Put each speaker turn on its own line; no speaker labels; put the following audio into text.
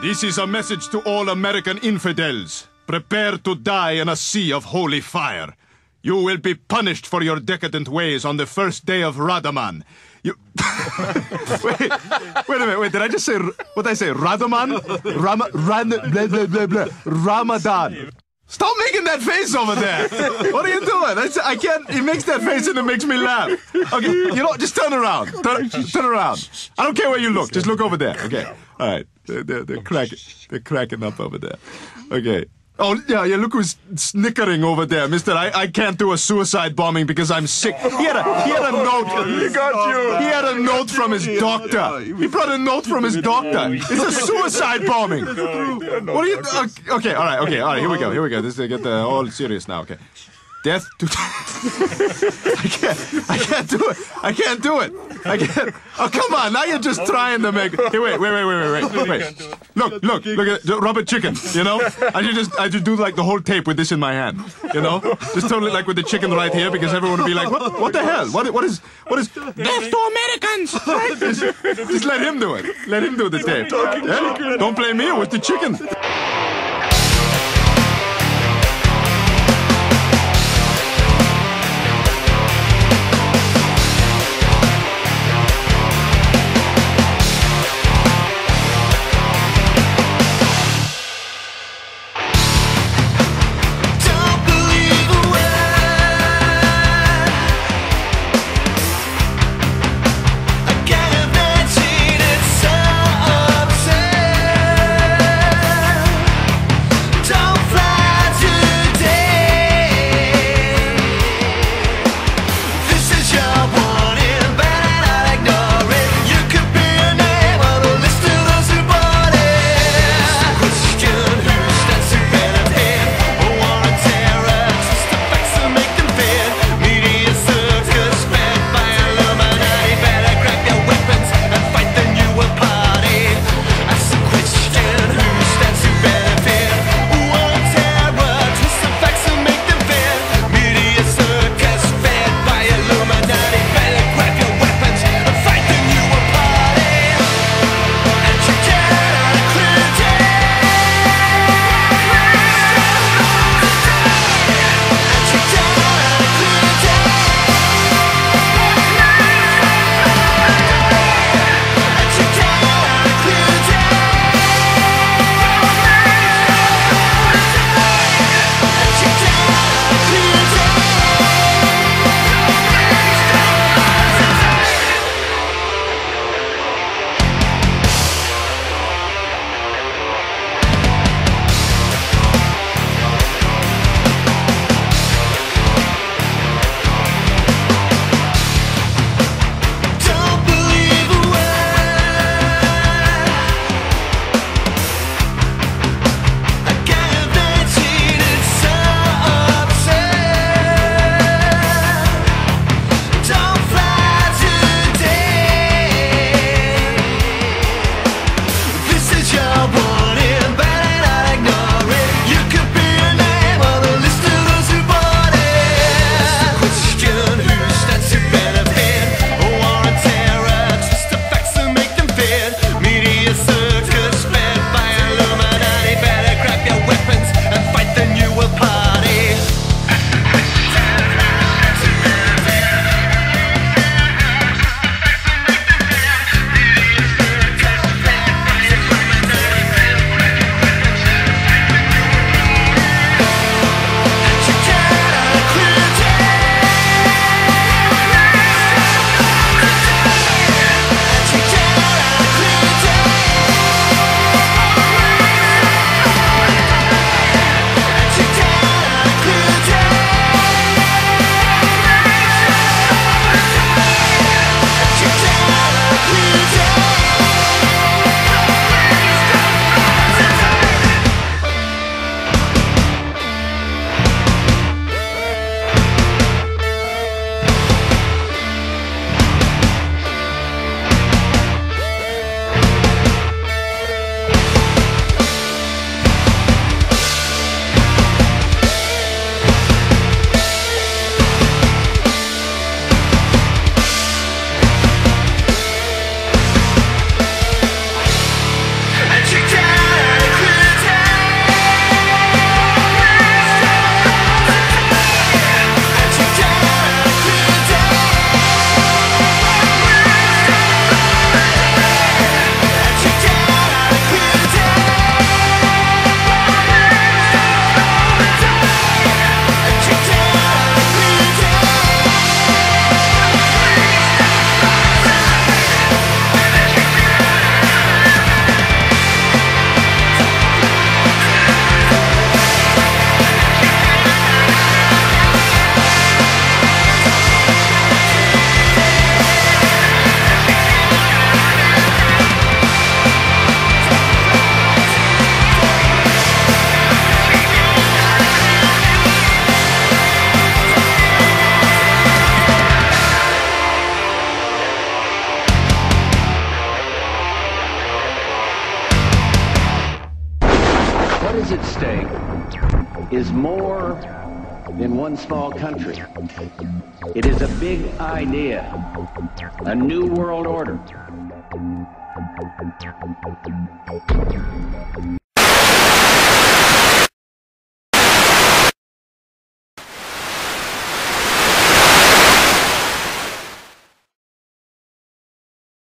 This is a message to all American infidels. Prepare to die in a sea of holy fire. You will be punished for your decadent ways on the first day of Radaman. You... wait a minute, wait, did I just say... What did I say? Radaman? Blah, blah, blah, blah. Ramadan. Stop making that face over there. What are you doing? I can't... He makes that face and it makes me laugh. Okay, you know what? Just turn around. Turn around. I don't care where you look. Just look over there. Okay. All right. They're cracking up over there. Okay. Oh, yeah, look who's snickering over there, mister. I can't do a suicide bombing because I'm sick. He had a note.
He got you.
He had a note from his doctor. He brought a note from his doctor. It's a suicide bombing. What are you... Okay, all right, here we go. This is get all serious now, okay. Death to... I can't do it. Oh, come on, now you're just trying to make... Hey, wait. Look at Robert Chicken, you know? I just do like the whole tape with this in my hand, you know? Just totally like with the chicken right here because everyone will be like, what the hell? What is... Death to Americans! Right? Just let him do it. Let him do the tape. Yeah? Don't blame me, it was the chicken.
is at stake is more than one small country. It is a big idea, a new world order.